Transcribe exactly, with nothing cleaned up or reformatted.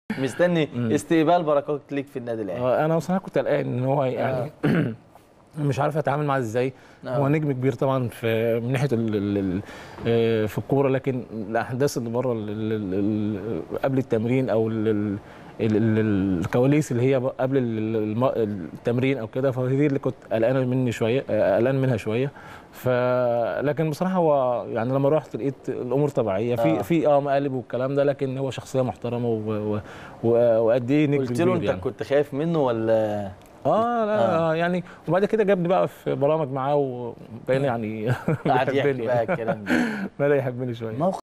مستني استقبال بركات ليك في النادي الاهلي. انا بصراحه كنت قلقان ان هو يعني آه. مش عارف اتعامل معاه ازاي. آه. هو نجم كبير طبعا في من ناحيه ال ال في الكوره، لكن الاحداث اللي بره قبل التمرين او ال الكواليس اللي هي قبل التمرين او كده، فهي دي اللي كنت قلقان مني شويه، قلقان منها شويه. ف لكن بصراحه هو يعني لما رحت لقيت الامور طبيعيه، في في اه مقالب والكلام ده، لكن هو شخصيه محترمه وقد ايه نجم. قلت له انت يعني كنت خايف منه ولا؟ اه لا آه. يعني وبعد كده جابني بقى في برامج معاه وبقينا يعني قاعد يحكي بقى الكلام ده، بدا يحبني شويه.